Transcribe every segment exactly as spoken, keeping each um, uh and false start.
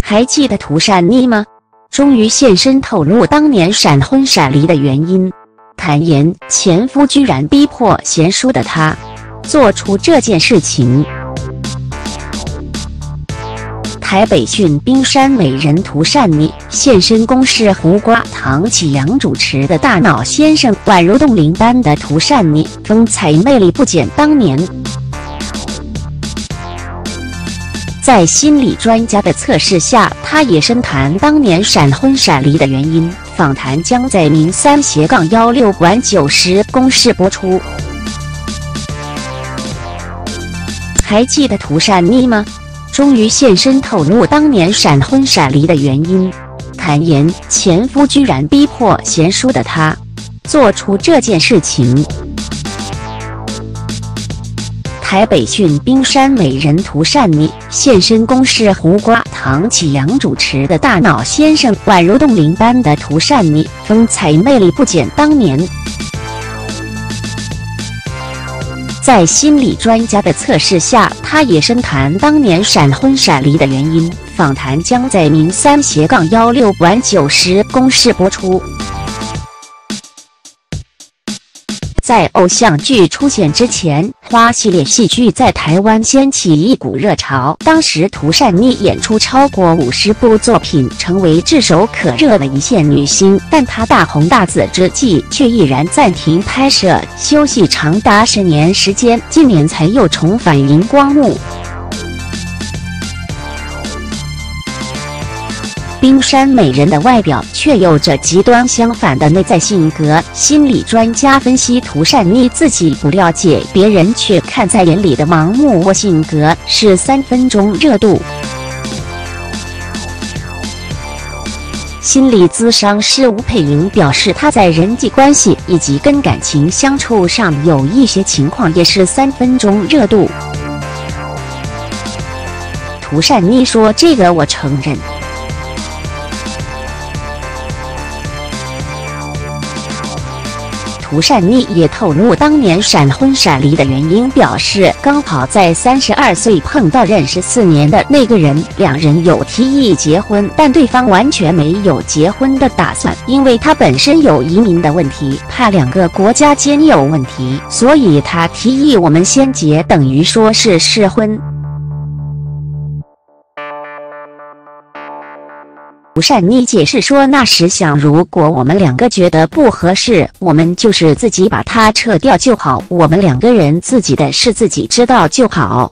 还记得涂善妮吗？终于现身透露当年闪婚闪离的原因，坦言前夫居然逼迫贤淑的她做出这件事情。台北讯冰山美人涂善妮现身公视胡瓜唐启阳主持的《大脑先生》，宛如冻龄般的涂善妮，风采魅力不减当年。在心理专家的测试下，她也深谈当年闪婚闪离的原因。访谈将在明三斜杠幺六晚九时公视播出。还记得涂善妮吗？终于现身透露当年闪婚闪离的原因，坦言前夫居然逼迫贤淑的她做出这件事情。台北讯冰山美人涂善妮现身公视胡瓜唐启阳主持的《大脑先生》，宛如冻龄般的涂善妮，风采魅力不减当年。在心理专家的测试下，她也深谈当年闪婚闪离的原因。访谈将在明三斜杠幺六晚九时公视播出。在偶像剧出现之前，花系列戏剧在台湾掀起一股热潮。当时涂善妮演出超过五十部作品，成为炙手可热的一线女星。但她大红大紫之际，却毅然暂停拍摄，休息长达十年时间，今年才又重返荧光幕。冰山美人的外表却有着极端相反的内在性格。心理专家分析，涂善妮自己不了解，别人却看在眼里的盲目或性格是三分钟热度。心理咨商师吴佩莹表示，她在人际关系以及跟感情相处上有一些情况也是三分钟热度。涂善妮说：“这个我承认。”涂善妮也透露当年闪婚闪离的原因，表示刚好在三十二岁碰到认识四年的那个人，两人有提议结婚，但对方完全没有结婚的打算，因为他本身有移民的问题，怕两个国家间有问题，所以他提议我们先结，等于说是试婚。涂善妮解释说，那时想，如果我们两个觉得不合适，我们就是自己把它撤掉就好，我们两个人自己的事自己知道就好。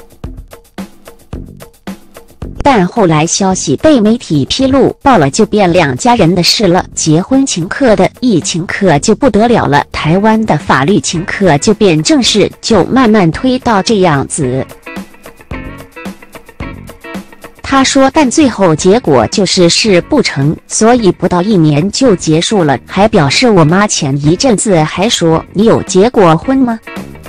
但后来消息被媒体披露，爆了就变两家人的事了，结婚请客的一请客就不得了了，台湾的法律请客就变正式，就慢慢推到这样子。他说，但最后结果就是事不成，所以不到一年就结束了。还表示，我妈前一阵子还说，你有结过婚吗？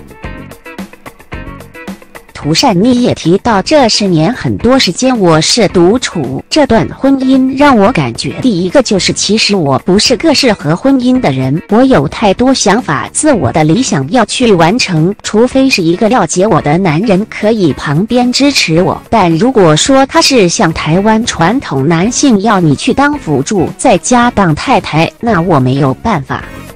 涂善妮也提到，这十年很多时间我是独处，这段婚姻让我感觉，第一个就是其实我不是个适合婚姻的人，我有太多想法、自我的理想要去完成，除非是一个了解我的男人可以旁边支持我，但如果说他是像台湾传统男性要你去当辅助，在家当太太，那我没有办法。